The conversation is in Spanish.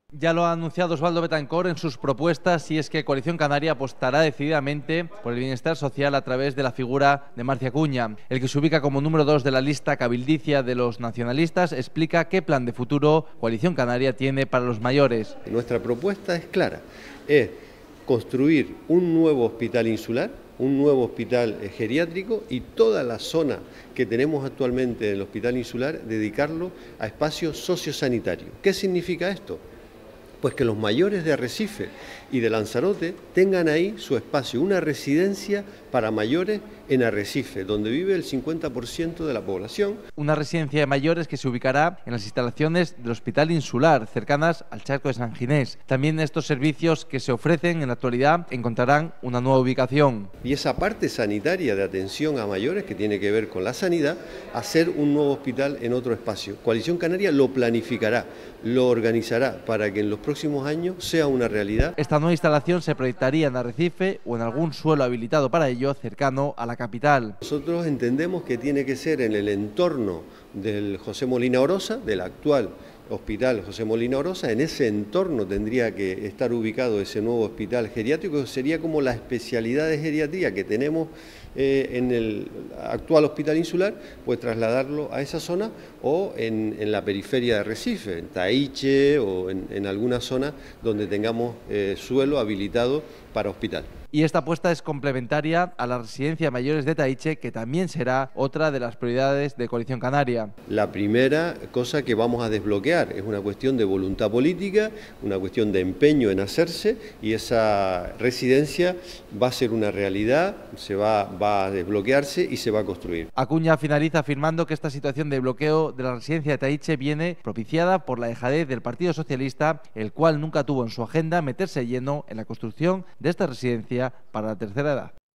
Ya lo ha anunciado Osvaldo Betancor en sus propuestas, y es que Coalición Canaria apostará decididamente por el bienestar social a través de la figura de Marci Acuña. El que se ubica como número 2 de la lista cabildicia de los nacionalistas explica qué plan de futuro Coalición Canaria tiene para los mayores. Nuestra propuesta es clara, es construir un nuevo hospital insular, un nuevo hospital geriátrico, y toda la zona que tenemos actualmente en el hospital insular dedicarlo a espacios sociosanitarios. ¿Qué significa esto? Pues que los mayores de Arrecife y de Lanzarote tengan ahí su espacio, una residencia para mayores en Arrecife, donde vive el 50% de la población. Una residencia de mayores que se ubicará en las instalaciones del Hospital Insular, cercanas al Charco de San Ginés. También estos servicios que se ofrecen en la actualidad encontrarán una nueva ubicación. Y esa parte sanitaria de atención a mayores, que tiene que ver con la sanidad, hacer un nuevo hospital en otro espacio. Coalición Canaria lo planificará, lo organizará para que en los próximos años sea una realidad. Esta nueva instalación se proyectaría en Arrecife o en algún suelo habilitado para ello cercano a la capital. Nosotros entendemos que tiene que ser en el entorno del José Molina Orosa, del actual Hospital José Molina Orosa. En ese entorno tendría que estar ubicado ese nuevo hospital geriátrico, que sería como la especialidad de geriatría que tenemos en el actual hospital insular, pues trasladarlo a esa zona o en la periferia de Arrecife, en Taiche o en alguna zona donde tengamos suelo habilitado para hospital. Y esta apuesta es complementaria a la residencia de mayores de Taiche, que también será otra de las prioridades de Coalición Canaria. La primera cosa que vamos a desbloquear es una cuestión de voluntad política, una cuestión de empeño en hacerse, y esa residencia va a ser una realidad, va a desbloquearse y se va a construir. Acuña finaliza afirmando que esta situación de bloqueo de la residencia de Taiche viene propiciada por la dejadez del Partido Socialista, el cual nunca tuvo en su agenda meterse lleno en la construcción de esta residencia para la tercera edad.